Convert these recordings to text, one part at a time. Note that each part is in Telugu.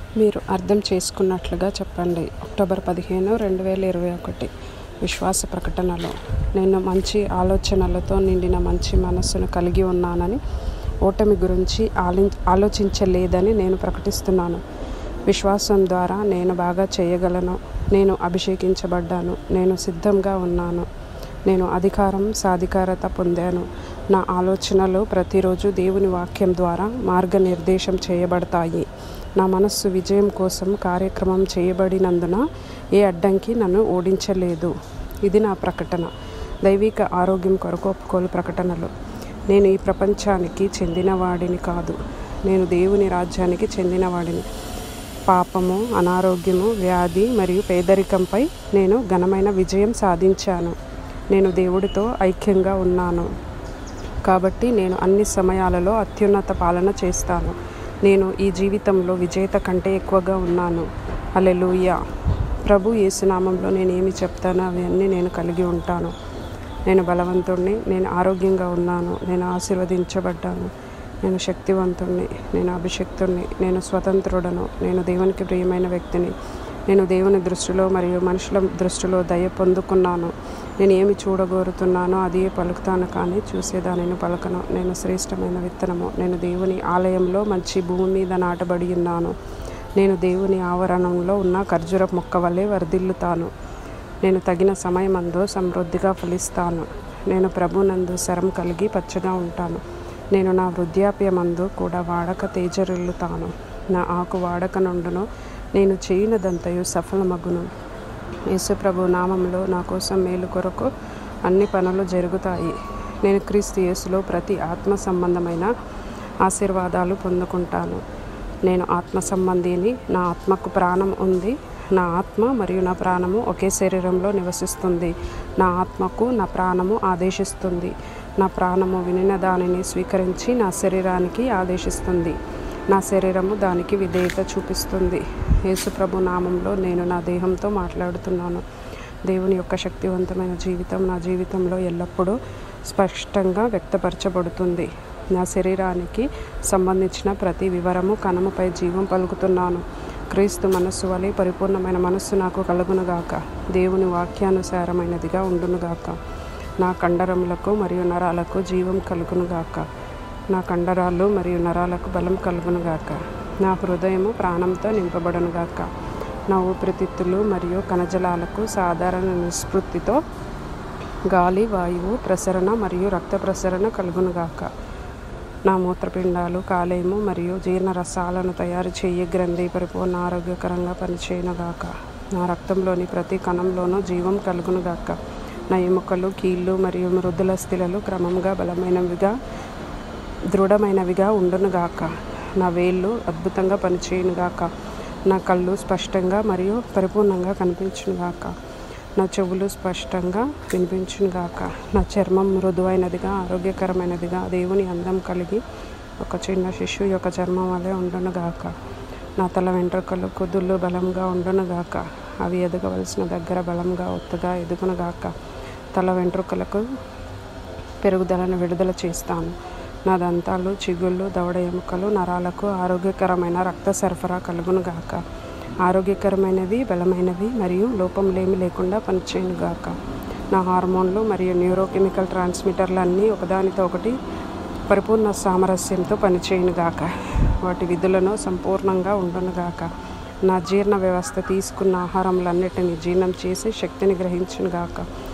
మీరు అర్థం చేసుకున్నట్లుగా చెప్పండి. అక్టోబర్ 15, 2021 విశ్వాస ప్రకటనలో నేను మంచి ఆలోచనలతో నిండిన మంచి మనస్సును కలిగి ఉన్నానని, ఓటమి గురించి ఆలోచించలేదని నేను ప్రకటిస్తున్నాను. విశ్వాసం ద్వారా నేను బాగా చేయగలను, నేను అభిషేకించబడ్డాను, నేను సిద్ధంగా ఉన్నాను, నేను అధికారం సాధికారత పొందాను. నా ఆలోచనలు ప్రతిరోజు దేవుని వాక్యం ద్వారా మార్గనిర్దేశం చేయబడతాయి. నా మనస్సు విజయం కోసం కార్యక్రమం చేయబడినందున ఏ అడ్డంకి నన్ను ఓడించలేదు. ఇది నా ప్రకటన. దైవిక ఆరోగ్యం కొరకు ఒప్పుకోలు ప్రకటనలు. నేను ఈ ప్రపంచానికి చెందినవాడిని కాదు, నేను దేవుని రాజ్యానికి చెందినవాడిని. పాపము, అనారోగ్యము, వ్యాధి మరియు పేదరికంపై నేను ఘనమైన విజయం సాధించాను. నేను దేవుడితో ఐక్యంగా ఉన్నాను కాబట్టి నేను అన్ని సమయాలలో అత్యున్నత పాలన చేస్తాను. నేను ఈ జీవితంలో విజేత కంటే ఎక్కువగా ఉన్నాను. హల్లెలూయా. ప్రభు యేసునామంలో నేను ఏమి చెప్తానో అవన్నీ నేను కలిగి ఉంటాను. నేను బలవంతుణ్ణి, నేను ఆరోగ్యంగా ఉన్నాను, నేను ఆశీర్వదించబడ్డాను, నేను శక్తివంతుణ్ణి, నేను అభిషక్తుణ్ణి, నేను స్వతంత్రుడను, నేను దేవునికి ప్రియమైన వ్యక్తిని, నేను దేవుని దృష్టిలో మరియు మనుషుల దృష్టిలో దయ పొందుకున్నాను. నేను ఏమి చూడగోరుతున్నానో అదే పలుకుతాను, కానీ చూసేదానిని పలకను. నేను శ్రేష్టమైన విత్తనము, నేను దేవుని ఆలయంలో మంచి భూమి మీద నాటబడి ఉన్నాను. నేను దేవుని ఆవరణంలో ఉన్న ఖర్జూర మొక్క వలె వర్ధిల్లుతాను. నేను తగిన సమయమందు సమృద్ధిగా ఫలిస్తాను. నేను ప్రభునందు శరం కలిగి పచ్చగా ఉంటాను. నేను నా వృద్ధాప్యమందు కూడా వాడక తేజరిల్లుతాను. నా ఆకు వాడక నుండును, నేను చేయనదంతయు సఫలమగును. యేసు ప్రభు నామంలో నా కోసం మేలు కొరకు అన్ని పనులు జరుగుతాయి. నేను క్రీస్తు యేసులో ప్రతి ఆత్మ సంబంధమైన ఆశీర్వాదాలు పొందుకుంటాను. నేను ఆత్మ సంబంధిని, నా ఆత్మకు ప్రాణం ఉంది. నా ఆత్మ మరియు నా ప్రాణము ఒకే శరీరంలో నివసిస్తుంది. నా ఆత్మకు నా ప్రాణము ఆదేశిస్తుంది. నా ప్రాణము వినిన దానిని స్వీకరించి నా శరీరానికి ఆదేశిస్తుంది. నా శరీరము దానికి విధేయత చూపిస్తుంది. యేసు ప్రభు నామంలో నేను నా దేహంతో మాట్లాడుతున్నాను. దేవుని యొక్క శక్తివంతమైన జీవితం నా జీవితంలో ఎల్లప్పుడూ స్పష్టంగా వ్యక్తపరచబడుతుంది. నా శరీరానికి సంబంధించిన ప్రతి వివరము కణముపై జీవం పలుకుతున్నాను. క్రీస్తు మనస్సు వలె పరిపూర్ణమైన మనస్సు నాకు కలుగునుగాక. దేవుని వాక్యానుసారమైనదిగా ఉండునుగాక. నా కండరములకు మరియు నరాలకు జీవం కలుగునుగాక. నా కండరాలు మరియు నరాలకు బలం కలుగునుగాక. నా హృదయము ప్రాణంతో నింపబడునుగాక. నా ఊపిరితిత్తులు మరియు కణజాలాలకు సాధారణ నిస్పృతితో గాలి, వాయువు ప్రసరణ మరియు రక్త ప్రసరణ కలుగునుగాక. నా మూత్రపిండాలు, కాలేయము మరియు జీర్ణరసాలను తయారు చేయే గ్రంథి పరిపూర్ణ ఆరోగ్యకరంగా పనిచేయునుగాక. నా రక్తంలోని ప్రతి కణంలోనూ జీవం కలుగునుగాక. నా ఎముకలు, కీళ్ళు మరియు మృదుల స్థిరలు క్రమంగా బలమైనవిగా, దృఢమైనవిగా ఉండునుగాక. నా వేళ్ళు అద్భుతంగా పనిచేయునుగాక. నా కళ్ళు స్పష్టంగా మరియు పరిపూర్ణంగా కనిపించునుగాక. నా చెవులు స్పష్టంగా వినిపించునుగాక. నా చర్మం మృదువైనదిగా, ఆరోగ్యకరమైనదిగా, దేవుని అందం కలిగి ఒక చిన్న శిశువు యొక్క చర్మం వలె ఉండునుగాక. నా తల వెంట్రుకలు, కుదుళ్ళు బలంగా ఉండునుగాక. అవి ఎదగవలసిన దగ్గర బలంగా ఒత్తుగా ఎదుగునుగాక. తల వెంట్రుకలకు పెరుగుదలను విడుదల చేస్తాను. నా దంతాలు, చిగుళ్ళు, దవడ ఎముకలు, నరాలకు ఆరోగ్యకరమైన రక్త సరఫరా కలుగునుగాక. ఆరోగ్యకరమైనవి, బలమైనవి మరియు లోపంలేమి లేకుండా పనిచేయునుగాక. నా హార్మోన్లు మరియు న్యూరోకెమికల్ ట్రాన్స్మిటర్లు అన్నీ ఒకదానితో ఒకటి పరిపూర్ణ సామరస్యంతో పనిచేయునుగాక. వాటి విధులను సంపూర్ణంగా ఉండునుగాక. నా జీర్ణ వ్యవస్థ తీసుకున్న ఆహారములన్నిటినీ జీర్ణం చేసి శక్తిని గ్రహించునుగాక.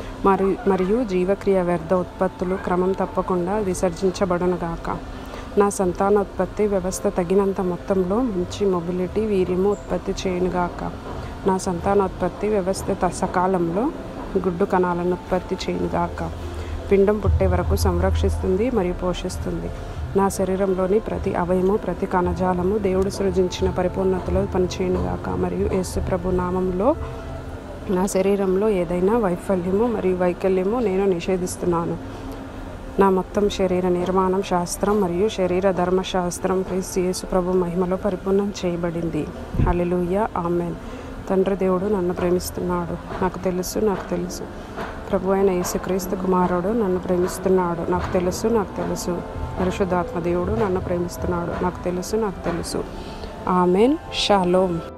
మరియు జీవక్రియ వ్యర్థ ఉత్పత్తులు క్రమం తప్పకుండా విసర్జించబడునుగాక. నా సంతానోత్పత్తి వ్యవస్థ తగినంత మొత్తంలో మంచి మొబిలిటీ, వీర్యము ఉత్పత్తి చేయునుగాక. నా సంతానోత్పత్తి వ్యవస్థ సకాలంలో గుడ్డు కణాలను ఉత్పత్తి చేయునుగాక. పిండం పుట్టే వరకు సంరక్షిస్తుంది మరియు పోషిస్తుంది. నా శరీరంలోని ప్రతి అవయము, ప్రతి కణజాలము దేవుడు సృజించిన పరిపూర్ణతలో పనిచేయునుగాక. మరియు యేసు ప్రభు నామంలో నా శరీరంలో ఏదైనా వైఫల్యము మరియు వైకల్యము నేను నిషేధిస్తున్నాను. నా మొత్తం శరీర నిర్మాణం శాస్త్రం మరియు శరీర ధర్మశాస్త్రం క్రీస్తు యేసు ప్రభు మహిమలో పరిపూర్ణం చేయబడింది. హల్లెలూయా, ఆమేన్. తండ్రి దేవుడు నన్ను ప్రేమిస్తున్నాడు. నాకు తెలుసు. ప్రభు అయిన యేసుక్రీస్తు కుమారుడు నన్ను ప్రేమిస్తున్నాడు. నాకు తెలుసు. పరిశుద్ధాత్మ దేవుడు నన్ను ప్రేమిస్తున్నాడు. నాకు తెలుసు. ఆమెన్. షాలోమ్.